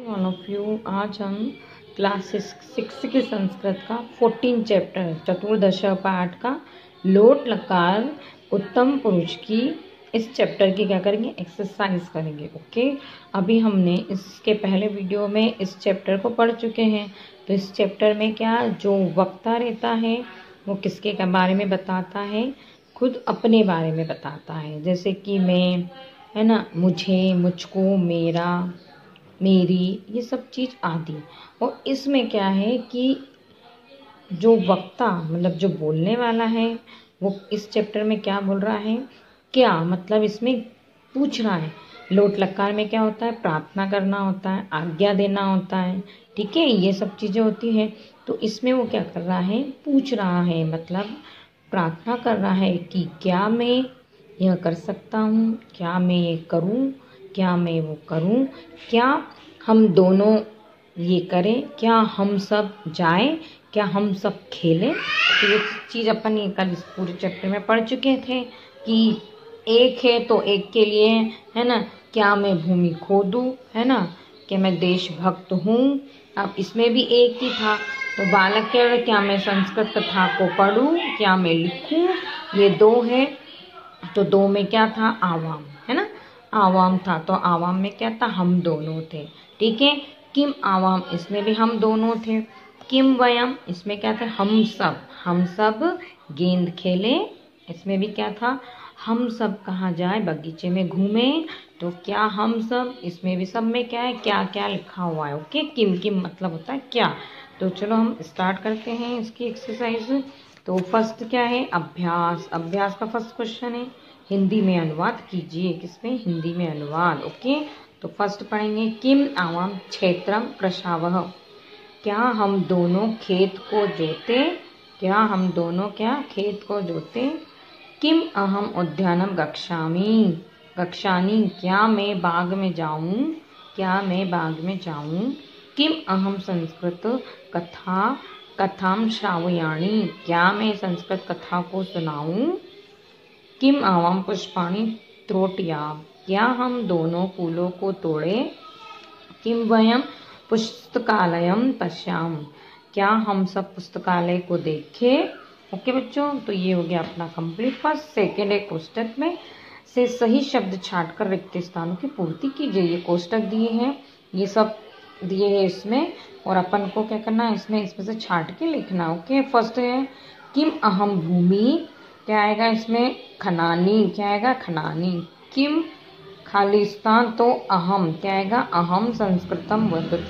All of you. आज हम class 6 के संस्कृत का 14 चैप्टर चतुर्दश पाठ का लोट लकार उत्तम पुरुष की इस चैप्टर की क्या करेंगे, एक्सरसाइज करेंगे। ओके, अभी हमने इसके पहले वीडियो में इस चैप्टर को पढ़ चुके हैं। तो इस चैप्टर में क्या जो वक्ता रहता है वो किसके बारे में बताता है, खुद अपने बारे में बताता है। जैसे कि मैं, है ना, मुझे, मुझको, मेरा, मेरी, ये सब चीज़ आदि। और इसमें क्या है कि जो वक्ता मतलब जो बोलने वाला है वो इस चैप्टर में क्या बोल रहा है, क्या मतलब इसमें पूछ रहा है। लोट लकार में क्या होता है, प्रार्थना करना होता है, आज्ञा देना होता है, ठीक है, ये सब चीज़ें होती है। तो इसमें वो क्या कर रहा है, पूछ रहा है, मतलब प्रार्थना कर रहा है कि क्या मैं यह कर सकता हूँ, क्या मैं ये करूँ, क्या मैं वो करूँ, क्या हम दोनों ये करें, क्या हम सब जाएं, क्या हम सब खेलें। तो ये चीज़ अपन ये कल इस पूरे चैप्टर में पढ़ चुके थे कि एक है तो एक के लिए, है ना, क्या मैं भूमि खो दूँ, है ना, कि मैं देशभक्त हूँ। अब इसमें भी एक ही था। तो बालक कह रहे क्या मैं संस्कृत कथा को पढ़ूँ, क्या मैं लिखूँ, ये दो है। तो दो में क्या था, आवाम, है ना, आवाम था। तो आवाम में क्या था, हम दोनों थे, ठीक है। किम आवाम, इसमें भी हम दोनों थे। किम वयम, इसमें क्या था, हम सब गेंद खेले। इसमें भी क्या था, हम सब कहाँ जाए, बगीचे में घूमे। तो क्या हम सब, इसमें भी सब में क्या है, क्या क्या लिखा हुआ है। ओके, किम किम मतलब होता है क्या। तो चलो हम स्टार्ट करते हैं इसकी एक्सरसाइज। तो फर्स्ट क्या है, अभ्यास। अभ्यास का फर्स्ट क्वेश्चन है, हिंदी में अनुवाद कीजिए। किसमें, हिंदी में अनुवाद। ओके, तो फर्स्ट पढ़ेंगे, किम आवाम क्षेत्रम प्रशावह, क्या हम दोनों खेत को जोते, क्या हम दोनों क्या खेत को जोते। किम अहम उद्यानम गच्छामि, क्या मैं बाग में जाऊं, क्या मैं बाग में जाऊं। किम अहम संस्कृत कथाम श्रावयामि, क्या मैं संस्कृत कथा को सुनाऊं। किम आवाम पुष्पाणि त्रोटयाम, क्या हम दोनों फूलों को तोड़े। किम वयम पुस्तकालयम पश्याम, क्या हम सब पुस्तकालय को देखें। ओके बच्चों, तो ये हो गया अपना कंप्लीट। फर्स्ट सेकेंड एक कोष्टक में से सही शब्द छांटकर रिक्त स्थानों की पूर्ति कीजिए। ये कोष्टक दिए हैं, ये सब दिए हैं इसमें, और अपन को क्या करना है, इसमें से छांट के लिखना। ओके, फर्स्ट है किम अहम भूमि, क्या आएगा इसमें, खनानी, क्या आएगा, खनानी। किम खालिस्तान, तो अहम, क्या आएगा, अहम संस्कृतम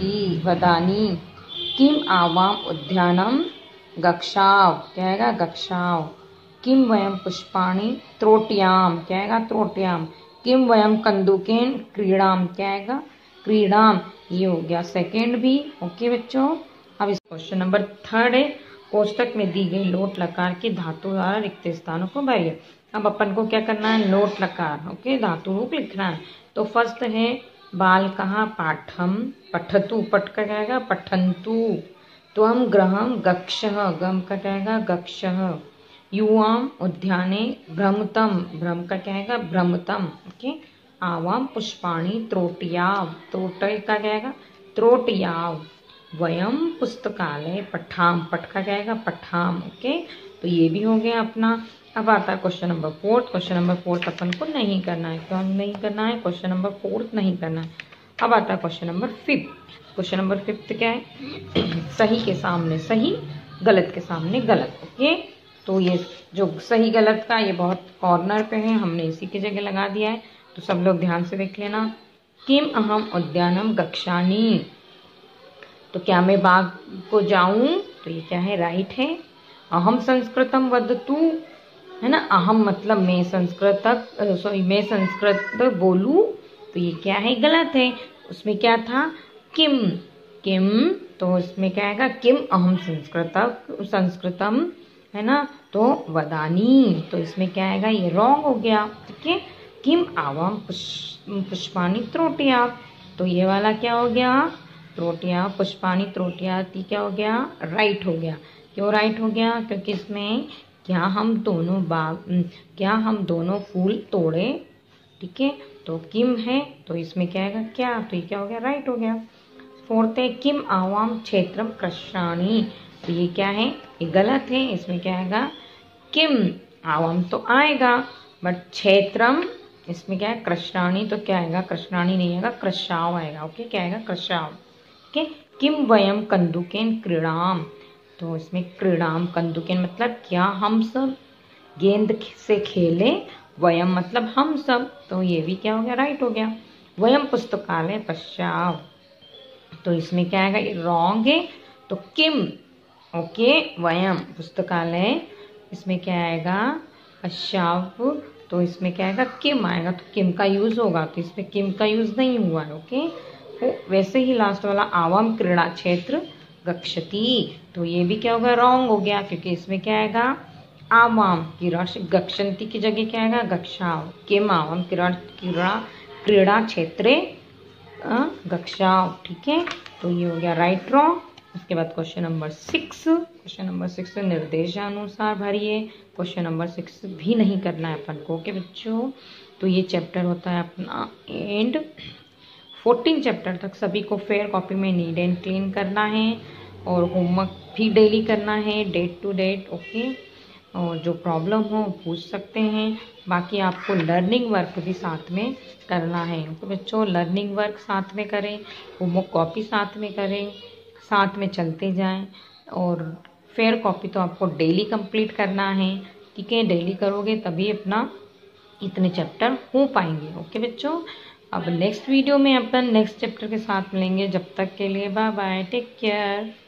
वदानी। किम आवाम उद्यानम गक्षाव, क्या आएगा, गक्षाव। किम वयम पुष्पाणि त्रोट्याम, क्या आएगा, त्रोट्याम। किम वयम कंदुकेन क्रीड़ाम, क्या आएगा, क्रीड़ाम। ये हो गया सेकेंड भी। ओके बच्चों, अब इस क्वेश्चन नंबर थर्ड है, कोष्टक में दी गई लोट लकार की धातु द्वारा रिक्त स्थानों को भरिए। अब अपन को क्या करना है, लोट लकार, ओके, धातु रूप लिखना है। तो फर्स्ट है बाल कहाँ, पाठम, पठतु, पठ का क्या आएगा, पठंतु। तो हम ग्रहम गक्षः, गम का क्या आएगा, गक्षः। युवाम उद्याने भ्रमतम, भ्रम का क्या आएगा, भ्रमतम। ओके, आवाम पुष्पाणि त्रोटयाव, त्रोटय का क्या आएगा, त्रोटयाव। वयम पुस्तकालय पठाम, पठ का क्या आएगा, पठाम। ओके, तो ये भी हो गया अपना। अब आता है question number fourth. Question number fourth अपन को नहीं करना है, क्यों नहीं करना है, क्वेश्चन नंबर फोर्थ नहीं करना है। अब आता है question number fifth. Question number fifth क्या है, सही के सामने सही, गलत के सामने गलत। ओके, तो ये जो सही गलत का ये बहुत कॉर्नर पे है, हमने इसी की जगह लगा दिया है, तो सब लोग ध्यान से देख लेना। किम अहम उद्यानम गक्षामि, तो क्या मैं बाग को जाऊं, तो ये क्या है, राइट है। अहम संस्कृतम वदतु, है ना, अहम मतलब मैं मैं संस्कृत बोलूं, तो ये क्या है, गलत है। उसमें क्या था, किम, किम, तो इसमें क्या आएगा, किम अहम संस्कृतम, है ना, तो वदानी, तो इसमें क्या आएगा, ये रॉन्ग हो गया, ठीक है। किम आवाम पुष्पाणि त्रोटिया, तो ये वाला क्या हो गया, त्रोटिया, पुष्पाणि त्रोटिया, क्या हो गया, राइट हो गया। क्यों राइट हो गया, क्योंकि इसमें क्या हम दोनों फूल तोड़े, ठीक है। तो किम है, तो इसमें क्या आएगा, क्या, तो ये क्या हो गया, राइट हो गया। फोर्थ है किम आवाम क्षेत्रम कृष्णाणी। तो ये क्या है, ये गलत है। इसमें क्या आएगा, किम आवाम तो आएगा, बट क्षेत्रम इसमें क्या है, कृष्णाणी। तो क्या आएगा, कृष्णाणी नहीं आएगा, कृषाव आएगा। ओके, क्या आएगा, कृषाव। ओके, किम वयम कंदुकेन क्रीड़ाम। तो इसमें क्रीड़ाम कंदुकेन मतलब क्या हम सब गेंद से खेले, वयम मतलब हम सब। तो ये भी क्या हो गया, राइट हो गया। वयम पुस्तकालय पश्चाव। तो इसमें क्या आएगा, रॉन्ग है। तो किम, ओके, वयम पुस्तकालय, इसमें क्या आएगा, पश्चाव। तो इसमें क्या आएगा, किम आएगा। तो किम का यूज होगा, तो इसमें किम का यूज नहीं हुआ है। ओके, तो वैसे ही लास्ट वाला आवाम क्रीड़ा क्षेत्र गच्छति। तो ये भी क्या होगा, रॉन्ग हो गया, क्योंकि इसमें क्या आएगा, आवाम क्रीड़ा, गच्छन्ति की जगह क्या आएगा, गच्छाव। किम आवाम क्रीड़ा क्षेत्रे गच्छाव। ठीक है, तो ये हो गया राइट रॉन्ग। उसके बाद क्वेश्चन नंबर 6। क्वेश्चन नंबर 6 निर्देशानुसार भरिए। क्वेश्चन नंबर 6 भी नहीं करना है अपन को। ओके बच्चों, तो ये चैप्टर होता है अपना एंड। 14 चैप्टर तक सभी को फेयर कॉपी में नीट एंड क्लीन करना है, और होमवर्क भी डेली करना है, डेट टू डेट। ओके, और जो प्रॉब्लम हो पूछ सकते हैं। बाकी आपको लर्निंग वर्क भी साथ में करना है। तो बच्चों लर्निंग वर्क साथ में करें, होमवर्क कॉपी साथ में करें, साथ में चलते जाएं। और फेयर कॉपी तो आपको डेली कंप्लीट करना है। ठीक है, डेली करोगे तभी अपना इतने चैप्टर हो पाएंगे। ओके बच्चों, अब नेक्स्ट वीडियो में अपन नेक्स्ट चैप्टर के साथ मिलेंगे। जब तक के लिए बाय बाय, टेक केयर।